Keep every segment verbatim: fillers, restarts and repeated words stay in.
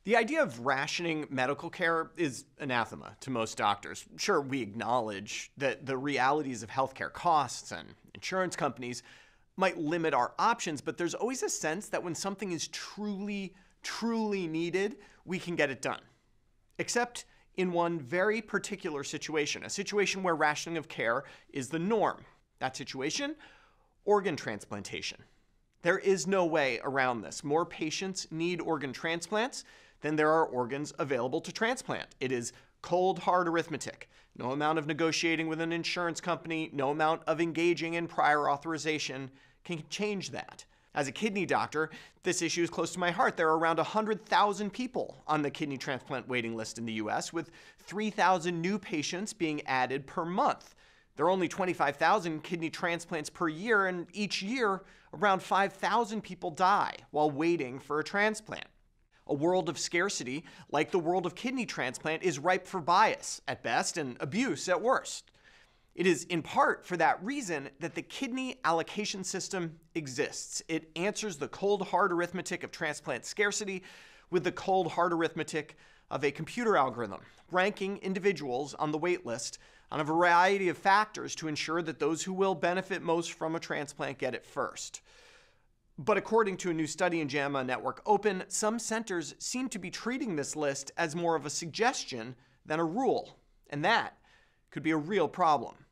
The idea of rationing medical care is anathema to most doctors. Sure, we acknowledge that the realities of healthcare costs and insurance companies might limit our options, but there's always a sense that when something is truly, truly needed, we can get it done. Except in one very particular situation, a situation where rationing of care is the norm. That situation, organ transplantation. There is no way around this. More patients need organ transplants than there are organs available to transplant. It is cold, hard arithmetic. No amount of negotiating with an insurance company, no amount of engaging in prior authorization can change that. As a kidney doctor, this issue is close to my heart. There are around one hundred thousand people on the kidney transplant waiting list in the U S, with three thousand new patients being added per month. There are only twenty-five thousand kidney transplants per year, and each year, around five thousand people die while waiting for a transplant. A world of scarcity, like the world of kidney transplant, is ripe for bias at best and abuse at worst. It is in part for that reason that the kidney allocation system exists. It answers the cold, hard arithmetic of transplant scarcity with the cold, hard arithmetic of a computer algorithm, ranking individuals on the wait list on a variety of factors to ensure that those who will benefit most from a transplant get it first. But according to a new study in JAMA Network Open, some centers seem to be treating this list as more of a suggestion than a rule, and that could be a real problem.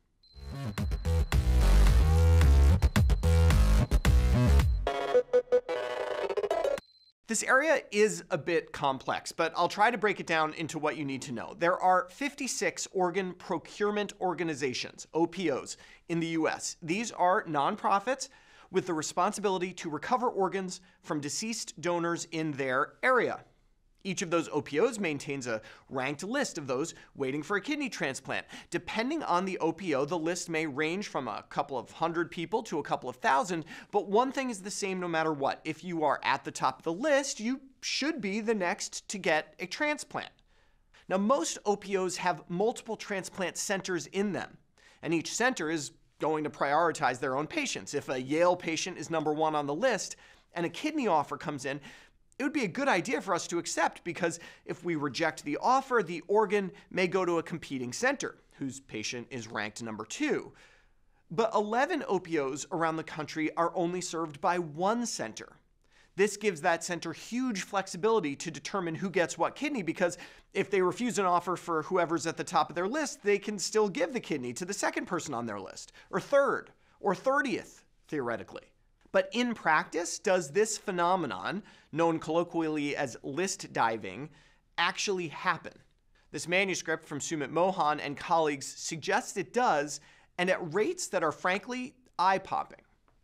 This area is a bit complex, but I'll try to break it down into what you need to know. There are fifty-six organ procurement organizations, O P Os, in the U S. These are nonprofits with the responsibility to recover organs from deceased donors in their area. Each of those O P Os maintains a ranked list of those waiting for a kidney transplant. Depending on the O P O, the list may range from a couple of hundred people to a couple of thousand, but one thing is the same no matter what. If you are at the top of the list, you should be the next to get a transplant. Now, most O P Os have multiple transplant centers in them, and each center is going to prioritize their own patients. If a Yale patient is number one on the list and a kidney offer comes in, it would be a good idea for us to accept, because if we reject the offer, the organ may go to a competing center whose patient is ranked number two. But eleven O P Os around the country are only served by one center. This gives that center huge flexibility to determine who gets what kidney, because if they refuse an offer for whoever's at the top of their list, they can still give the kidney to the second person on their list, or third, or thirtieth, theoretically. But in practice, does this phenomenon, known colloquially as list diving, actually happen? This manuscript from Sumit Mohan and colleagues suggests it does, and at rates that are frankly eye-popping.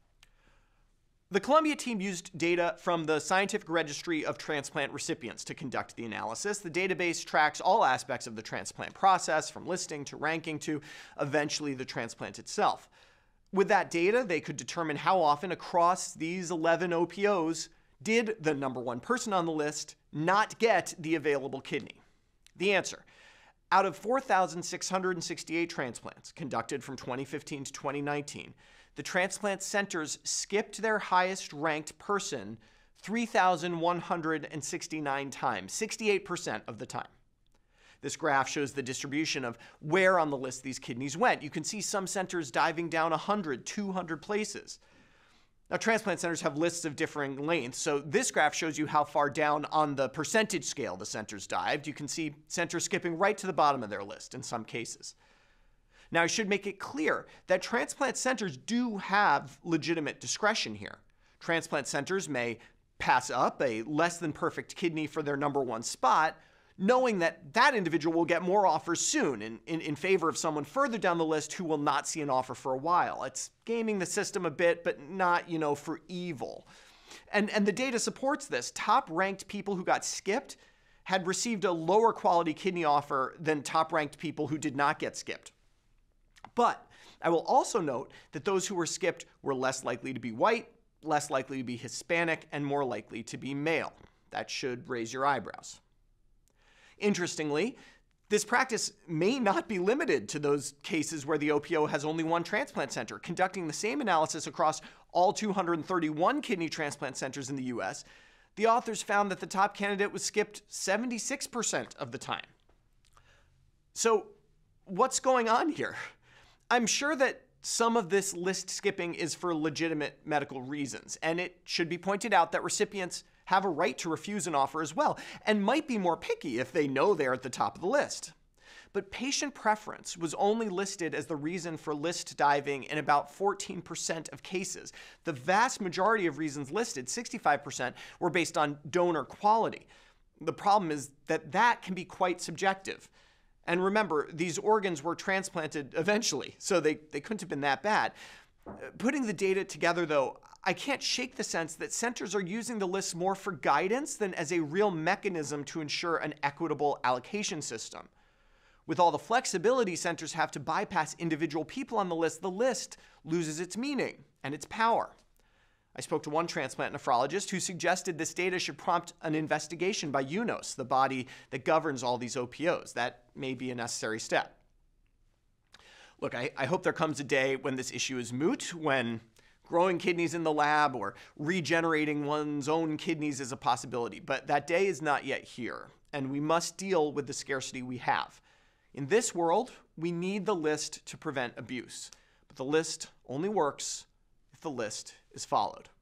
The Columbia team used data from the Scientific Registry of Transplant Recipients to conduct the analysis. The database tracks all aspects of the transplant process, from listing to ranking to eventually the transplant itself. With that data, they could determine how often across these eleven O P Os did the number one person on the list not get the available kidney. The answer: out of four thousand six hundred sixty-eight transplants conducted from twenty fifteen to twenty nineteen, the transplant centers skipped their highest ranked person three thousand one hundred sixty-nine times, sixty-eight percent of the time. This graph shows the distribution of where on the list these kidneys went. You can see some centers diving down one hundred, two hundred places. Now, transplant centers have lists of differing lengths, so this graph shows you how far down on the percentage scale the centers dived. You can see centers skipping right to the bottom of their list in some cases. Now, I should make it clear that transplant centers do have legitimate discretion here. Transplant centers may pass up a less than perfect kidney for their number one spot, knowing that that individual will get more offers soon in, in, in favor of someone further down the list who will not see an offer for a while. It's gaming the system a bit, but not, you know, for evil. And, and the data supports this. Top-ranked people who got skipped had received a lower quality kidney offer than top-ranked people who did not get skipped. But I will also note that those who were skipped were less likely to be white, less likely to be Hispanic, and more likely to be male. That should raise your eyebrows. Interestingly, this practice may not be limited to those cases where the O P O has only one transplant center. Conducting the same analysis across all two hundred thirty-one kidney transplant centers in the U S, The authors found that the top candidate was skipped seventy-six percent of the time. So what's going on here? I'm sure that some of this list skipping is for legitimate medical reasons, and it should be pointed out that recipients have a right to refuse an offer as well, and might be more picky if they know they're at the top of the list. But patient preference was only listed as the reason for list diving in about fourteen percent of cases. The vast majority of reasons listed, sixty-five percent, were based on donor quality. The problem is that that can be quite subjective. And remember, these organs were transplanted eventually, so they, they couldn't have been that bad. Putting the data together, though, I can't shake the sense that centers are using the lists more for guidance than as a real mechanism to ensure an equitable allocation system. With all the flexibility centers have to bypass individual people on the list, the list loses its meaning and its power. I spoke to one transplant nephrologist who suggested this data should prompt an investigation by U N O S, the body that governs all these O P Os. That may be a necessary step. Look, I, I hope there comes a day when this issue is moot, when growing kidneys in the lab or regenerating one's own kidneys is a possibility. But that day is not yet here, and we must deal with the scarcity we have. In this world, we need the list to prevent abuse, but the list only works if the list is followed.